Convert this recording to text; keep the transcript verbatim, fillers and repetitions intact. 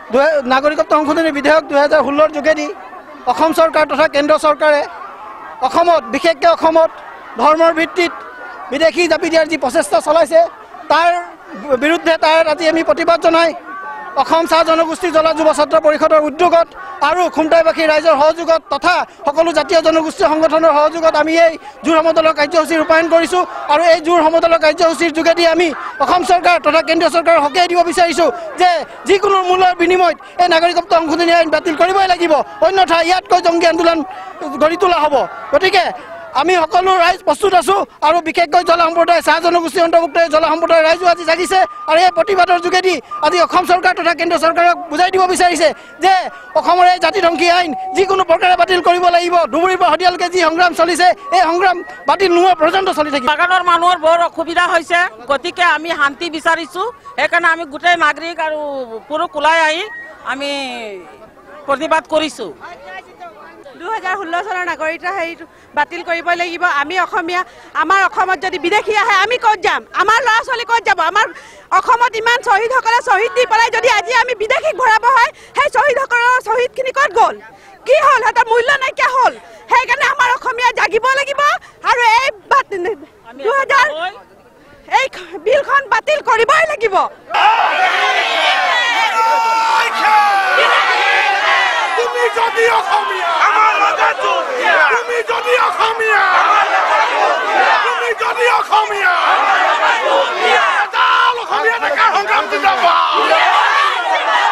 নাগৰিকত্ব সংশোধনী বিধেয়ক দুহেজাৰ ষোল্লৰ যোগেদি অসম চৰকাৰ তথা কেন্দ্ৰ চৰকাৰে অসমত বিশেষকৈ অসমত ধৰ্মৰ ভিত্তিত বিদেশী জাপি দিয়াৰ যি প্ৰচেষ্টা চলাইছে তাৰ বিৰুদ্ধে তাৰ আজি আমি প্ৰতিবাদ জনাই অসম চাহ জনগোষ্ঠী জলা যুৱ ছাত্ৰ পৰিষদৰ উদ্যোগত আৰু খুমটাইবাসী ৰাইজৰ সহযোগত তথা সকলো জাতীয় জনগোষ্ঠী সংগঠনৰ সহযোগত আমি এই জোৰ সমদলৰ কাৰ্যসূচী ৰূপায়ণ কৰিছোঁ আৰু এই জোৰ সমদলৰ কাৰ্যসূচীৰ যোগেদি আমি অসম চৰকাৰ তথা কেন্দ্ৰীয় চৰকাৰক সকীয়াই দিব বিচাৰিছোঁ যে যিকোনো মূল্যৰ বিনিময়ত এই নাগৰিকত্ব সংশোধনী আইন বাতিল কৰিবই লাগিব, অন্যথা ইয়াতকৈ জংগী আন্দোলন গঢ়ি তোলা হ'ব। গতিকে আমি সকলো ৰাইজ প্ৰস্তুত আছোঁ আৰু বিশেষকৈ জলা সম্প্ৰদায় চাহ জনগোষ্ঠী অন্তৰ্ভুক্ত জলা সম্প্ৰদায়ৰ ৰাইজো আজি জাগিছে আৰু এই প্ৰতিবাদৰ যোগেদি আজি অসম চৰকাৰ তথা কেন্দ্ৰীয় চৰকাৰক বুজাই দিব বিচাৰিছে যে অসমৰ এই জাতিধ্বংসী আইন যিকোনো প্ৰকাৰে বাতিল কৰিব লাগিব। ধুবুৰীৰ পৰা শদিয়ালৈকে যি সংগ্ৰাম চলিছে এই সংগ্ৰাম বাতিল নোহোৱা পৰ্যন্ত চলি থাকিব। বাগানৰ মানুহৰ বৰ অসুবিধা হৈছে, গতিকে আমি শান্তি বিচাৰিছোঁ। সেইকাৰণে আমি গোটেই নাগৰিক আৰু পুৰুষ ওলাই আহি আমি প্ৰতিবাদ কৰিছোঁ। দুহেজাৰ ষোল্ল চনৰ নাগৰিকত্ব হেৰিটো বাতিল কৰিবই লাগিব। আমি অসমীয়া, আমাৰ অসমত যদি বিদেশী আহে আমি ক'ত যাম? আমাৰ ল'ৰা ছোৱালী ক'ত যাব? আমাৰ অসমত ইমান শ্বহীদসকলে শ্বহীদ দি পেলাই যদি আজি আমি বিদেশীক ভৰাব হয়, সেই শ্বহীদসকলৰ শ্বহীদখিনি ক'ত গ'ল? কি হ'ল? সিহঁতৰ মূল্য নাইকিয়া হ'ল। সেইকাৰণে আমাৰ অসমীয়া জাগিব লাগিব আৰু এই দুহেজাৰ এই বিলখন বাতিল কৰিবই লাগিব। তুমি যদি অসমীয়া তুমি যদি অসমীয়া তুমি যদি অসমীয়া অসমীয়া ডেকাৰ সংগ্ৰাম জিন্দাবাদ।